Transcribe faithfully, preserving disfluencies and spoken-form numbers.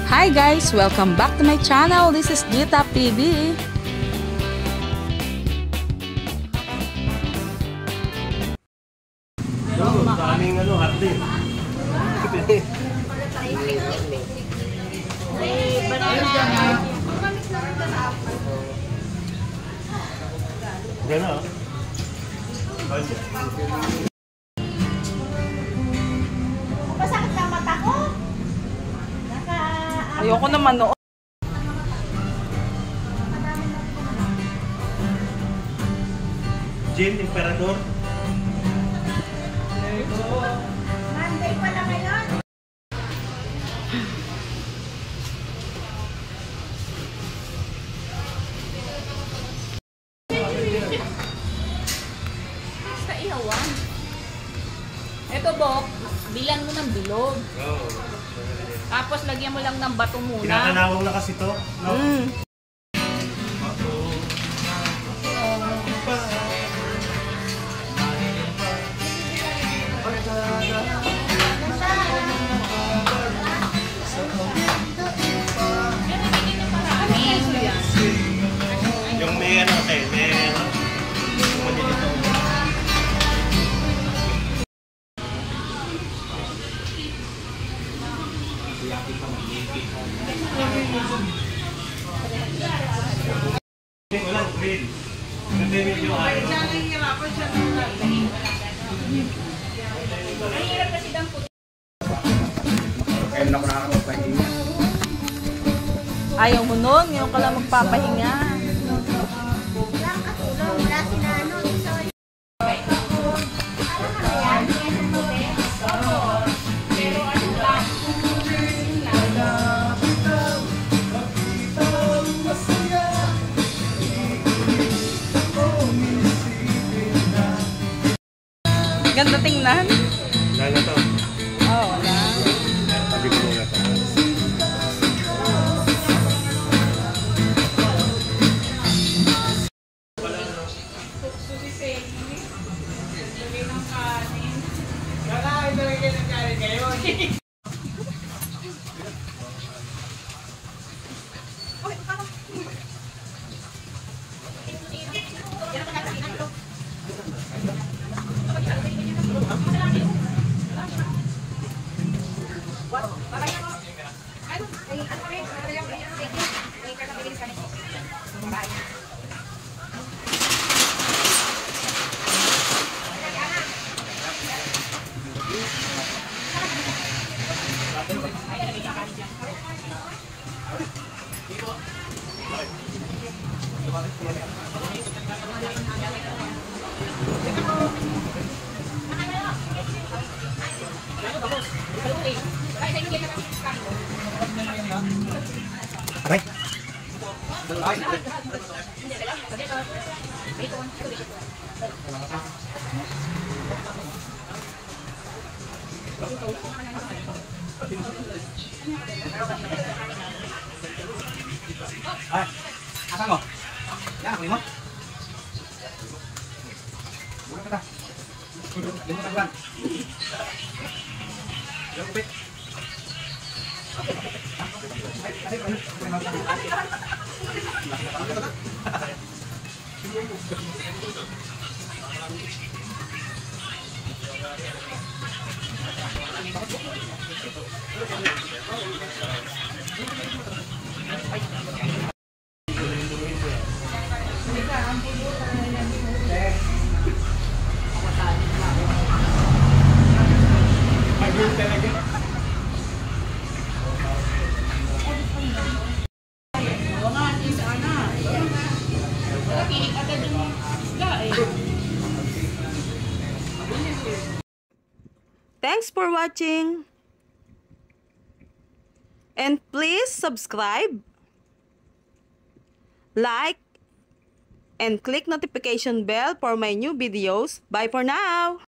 Hi guys! Welcome back to my channel. This is Gita T V. Daming ano, hotly. Gana. Masakit na mata ko. Naka... Ayoko naman noon. Gin Emperador. Monday pala ngayon. Sa ihawan. Ito, Bok, bilan mo ng bilog. Oh. Tapos lagyan mo lang ng bato muna. Kinakanawang na kasi to. No? Mm. Yung may ano, eh, may ano. Manilito. Walang green. Hindi medyo ayaw. Ang hirap kasi ng puti. Kaya na ako nakakapagpahinga. Ayaw mo nun. Ngayon ka lang magpapahinga. Wala ang katulong. Wala si Nano. Sorry. Ganda tingnan. Lala to. Oo, wala. Sabi ko muna to. Aray. Ay, asan mo? Yan, ako mo. Buka kita. Lima ka buwan. Yan, kupit. Thanks for watching. And please subscribe, like, and click notification bell for my new videos. Bye for now.